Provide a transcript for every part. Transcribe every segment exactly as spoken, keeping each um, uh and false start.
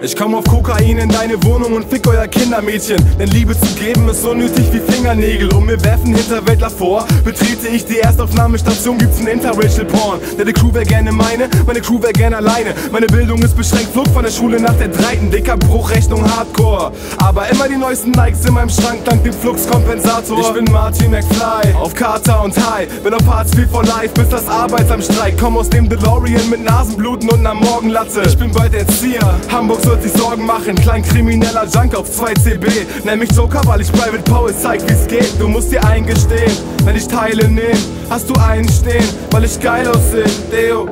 Ich komm auf Kokain in deine Wohnung und fick euer Kindermädchen. Denn Liebe zu geben ist so nötig wie Fingernägel. Und mir werfen Hinterwäldler vor, betrete ich die Erstaufnahmestation, gibt's ein Interracial Porn. Denn die Crew wär gerne meine, meine Crew wär gerne alleine. Meine Bildung ist beschränkt, Flug von der Schule nach der dreiten. Dicker Bruchrechnung Hardcore, aber immer die neuesten Nikes in meinem Schrank dank dem Fluxkompensator. Ich bin Martin McFly, auf Kater und High. Bin auf Hartz vier for life, bis das Arbeitsamt streikt. Komm aus dem DeLorean mit Nasenbluten und ner Morgenlatte. Ich bin bald Erzieher, Hamburg wird sich Sorgen machen. Kleinkrimineller Junk auf zwei C B. Nenn mich Joker, weil ich Private Paul zeig wie's geht. Du musst dir eingestehen, wenn ich Teile nehm, hast du einen stehen, weil ich geil ausseh, Deo.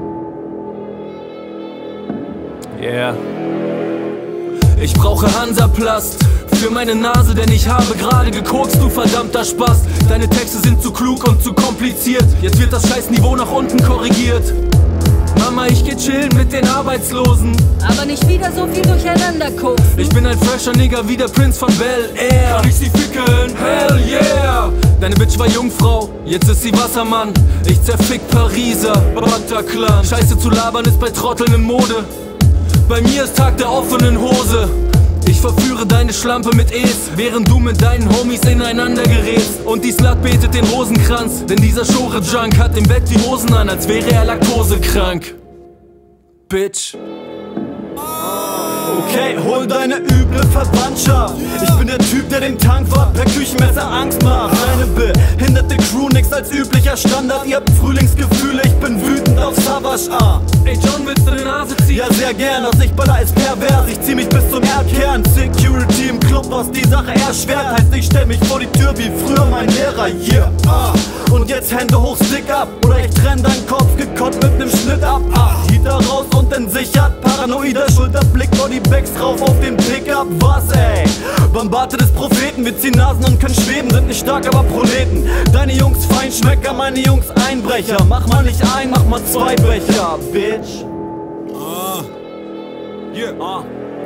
Yeah. Ich brauche Hansaplast für meine Nase, denn ich habe gerade gekokst, du verdammter Spast. Deine Texte sind zu klug und zu kompliziert. Jetzt wird das Scheißniveau nach unten korrigiert. Mama, ich geh chillen mit den Arbeitslosen, aber nicht wieder so viel durcheinander koksen. Ich bin ein fresher Nigger wie der Prinz von Bel Air. Kann ich sie ficken? Hell yeah! Deine Bitch war Jungfrau, jetzt ist sie Wassermann. Ich zerfick Pariser, Bataclan. Scheiße zu labern ist bei Trotteln in Mode. Bei mir ist Tag der offenen Hose. Ich verführe deine Schlampe mit Es, während du mit deinen Homies ineinander gerätst. Und die Slut betet den Rosenkranz, denn dieser Schore-Junk hat im Bett die Hosen an, als wäre er laktosekrank. Bitch. Okay, hol deine üble Verwandtschaft. Ich bin der Typ, der den Tank wart, per Küchenmesser Angst macht. Meine behinderte Crew, nix als üblicher Standard. Ihr habt Frühlingsgefühle, ich bin wütend auf Savage. Ah. Ey John, willst du eine Nase ziehen? Ja, sehr gern, aus Sichtballer ist pervers. Ich zieh mich bis zum Erdkern. Security im Club, was die Sache erschwert. Heißt, ich stell mich vor die Tür wie früher mein Lehrer. Yeah, ah. Und jetzt Hände hoch, Stick ab. Oder ich trenn deinen Kopf, gekott mit nem Schnitt ab. Ah. Heater raus und entsichert. Paranoider Schulterblick, Bodybags drauf auf den Pickup. Was ey? Bombate des Propheten, wir ziehen Nasen und können schweben. Sind nicht stark, aber Proleten. Deine Jungs Feinschmecker, meine Jungs Einbrecher. Mach mal nicht ein, mach mal zwei Becher, Bitch. Ah. Yeah. Ah.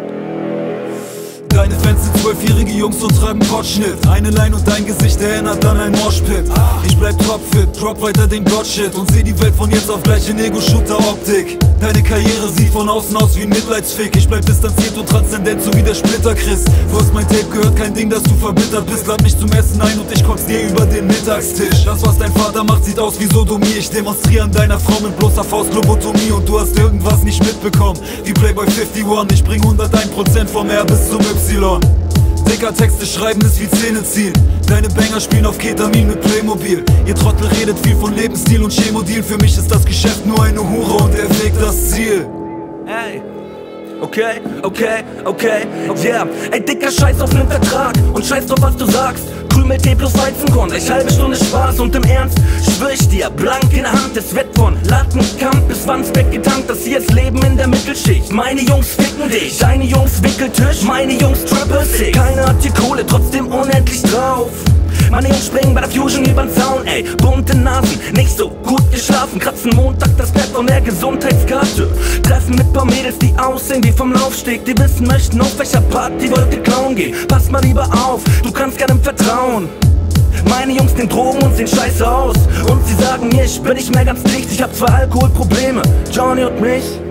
Deine Fans sind zwölfjährige Jungs und tragen Potschnitt. Eine Line und dein Gesicht erinnert an ein Moshpit. Ich bleib topfit, drop weiter den Godshit und seh die Welt von jetzt auf gleich in Ego-Shooter-Optik. Deine Karriere sieht von außen aus wie ein Mitleidsfick. Ich bleib distanziert und transzendent, so wie der Splitter Chris. Du hast mein Tape gehört, kein Ding, dass du verbittert bist. Lad mich zum Essen ein und ich koch's dir über den Mittagstisch. Das, was dein Vater macht, sieht aus wie Sodomie. Ich demonstriere an deiner Frau mit bloßer Faust Lobotomie und du hast irgendwas nicht mitbekommen. Wie Playboy einundfünfzig, ich bring hunderteins Prozent vom R bis zum Y. Dicker Texte schreiben ist wie Zähne ziehen. Deine Banger spielen auf Ketamin mit Playmobil. Ihr Trottel redet viel von Lebensstil und Chemodeal. Für mich ist das Geschäft nur eine Hure und er wägt das Ziel. Ey, okay, okay, okay, yeah. Ey, Dicker, scheiß auf nen Vertrag und scheiß drauf, was du sagst. Krümel, Tee plus Weizenkorn, gleich halbe Stunde Spaß. Und im Ernst schwör ich dir, blank in der Hand, es wird von Lattenkamp bis Wandsbek getankt. Das hier ist Leben in der Mittelschicht. Meine Jungs ficken dich, deine Jungs Wickeltisch, meine Jungs Triple Six. Keiner hat hier Kohle, trotzdem unendlich drauf. Meine Jungs springen bei der Fusion übern Zaun, ey. Bunte Nasen, nicht so gut geschlafen. Kratzen Montag das Bett von der Gesundheitskarte. Treffen mit paar Mädels, die aussehen wie vom Laufsteg. Die wissen möchten, auf welcher Party wollte klauen gehen. Pass mal lieber auf, du kannst keinem vertrauen. Meine Jungs nehmen Drogen und sehen scheiße aus. Und sie sagen mir, ich bin nicht mehr ganz dicht. Ich hab zwar Alkoholprobleme, Johnny und mich.